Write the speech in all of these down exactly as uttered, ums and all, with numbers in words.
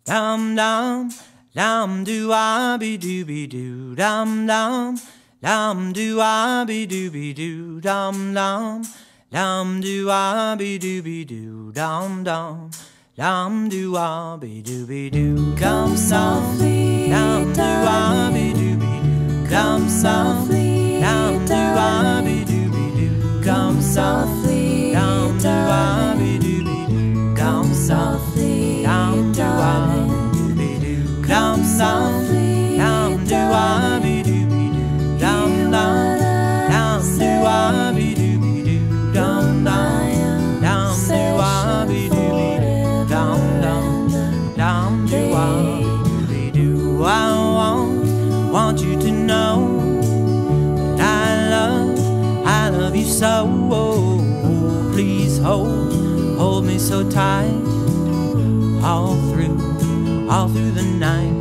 Dum dum, dum do I be dooby doo. Dum dum, dum do I be dooby doo. Dum dum, dum do I be dooby doo. Dum dum, dum do I be dooby doo. Come softly, dum do I be dooby doo. Come softly, dum do I be dooby doo. Come softly, dum do I be dooby doo. Come softly, dum do I. Dum softly, dum do I be dooby doo. Dum dum, dum do I be dooby doo. Dum dum, dum do I be dooby doo. Dum dum, dum do I be dooby doo. I want, want you to know that I love, I love you so. Oh, please hold, hold me so tight all through, all through the night.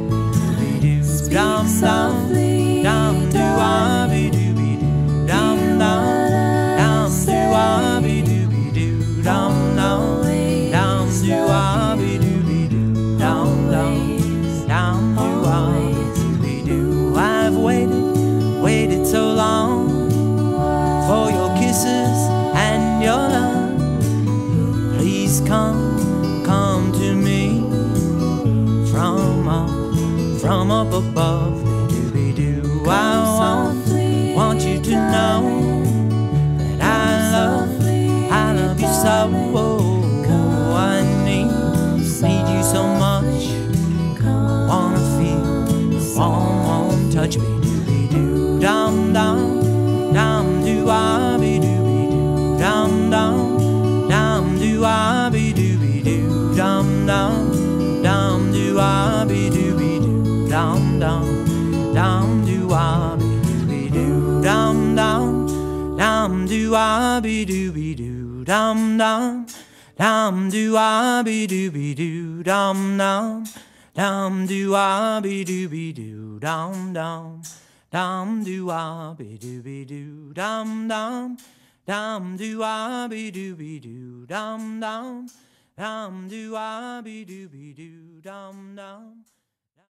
Dum dum, dum do I be dooby doo. Dum dum, dum do I be dooby doo. Dum dum, dum do I be dooby doo. Dum dum, dum do I be doo. I've waited, waited so long for your kisses and your love. Please come, come to me from up. From up above, dooby doo. I want, want you to know that I love, I love you so. Oh, I need, need you so much. Wanna feel, warm, warm touch me, dooby doo. Dum dum, dum do I be dooby doo. Dum dum, dum do I be dooby doo. Dum dum, dum do I be dooby doo. Dum dum, dum do I be dooby doo. Dum dum, dum do I be dooby doo. Dum dum, dum do I be dooby doo. Dum dum, dum do I be dooby doo. Dum dum, dum do I be dooby doo. Dum dum, dum do I be dooby doo. Dum dum, dum do I be dooby doo. Dum dum.